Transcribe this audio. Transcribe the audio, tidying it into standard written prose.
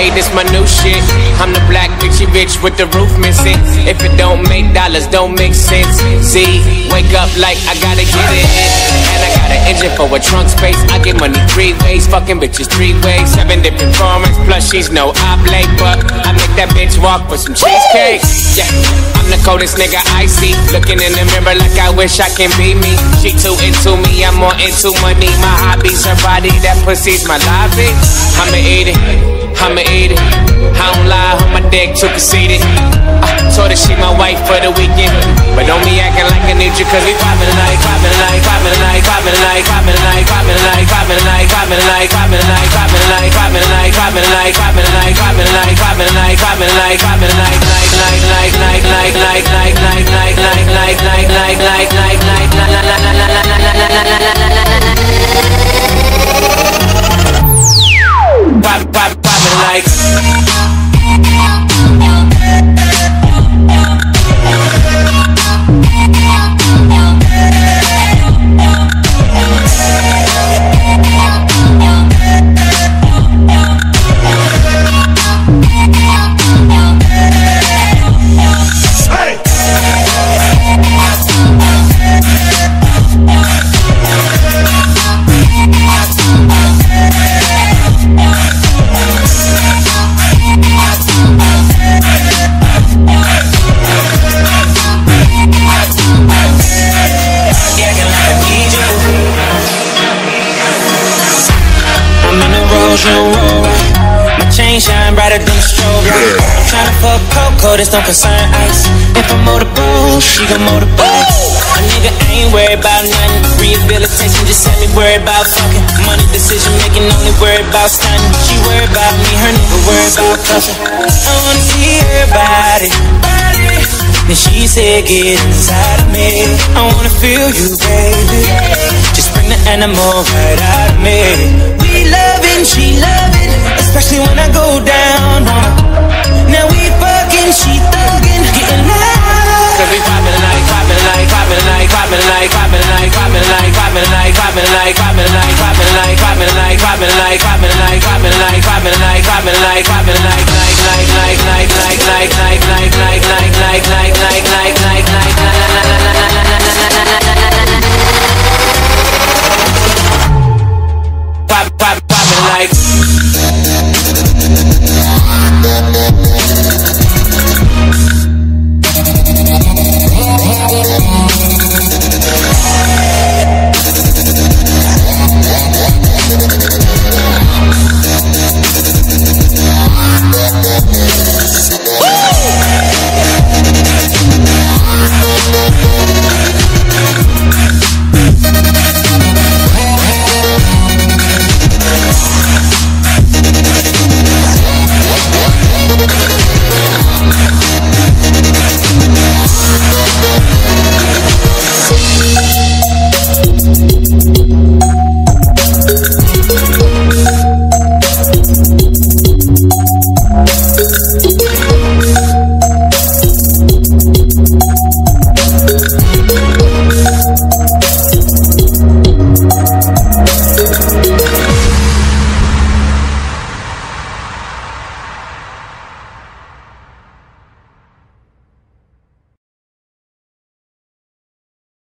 hey, this my new shit. I'm the black bitchy bitch with the roof missing. If it don't make dollars, don't make sense. Z, wake up like I gotta get it. And I got an engine for a trunk space. I get money 3 ways, fucking bitches 3 ways. 7 different formats, plus she's no oblate. But I make that bitch walk for some cheesecake. Yeah, I'm the coldest nigga I see. Looking in the mirror like I wish I can be me. She too into me, I'm more into money. My hobby's her body, that pussy's my lobby. I'ma eat it, I'ma eat it. I don't lie, on my dick too conceited. Told her she my wife for the weekend, but don't be acting like I need you, cause we poppin' tonight, poppin' tonight, poppin' tonight, poppin' tonight, poppin' tonight, poppin' tonight, poppin' tonight, poppin' tonight, poppin' tonight, poppin' tonight, poppin' tonight, poppin' tonight, poppin' tonight, poppin' tonight, poppin' tonight, poppin' tonight, poppin' tonight, night, night, night, night, night, night, night, night, night, night, night, night, night, night, night, night, poppin' like. My chain shine brighter than a strobe light. I'm tryna fuck Coco, this don't concern ice. If I motorboat, she gon' motorboat. A nigga ain't worried about nothing. Rehabilitation just had me worried about fucking. Money decision making, only worried about stunning. She worried about me, her nigga worried about cussing. I wanna see her body. Then she said, get inside of me. I wanna feel you, baby. Just bring the animal right out of me. We loving, she loving, especially when I go down on her. Now we fucking, she thugging, getting loud. Cause we poppin' tonight, poppin' tonight, poppin' tonight, poppin' tonight, poppin' tonight, poppin' tonight, poppin' tonight, poppin' tonight, poppin' tonight, poppin' tonight, poppin' tonight, poppin' tonight, poppin' tonight, poppin' tonight, poppin' tonight,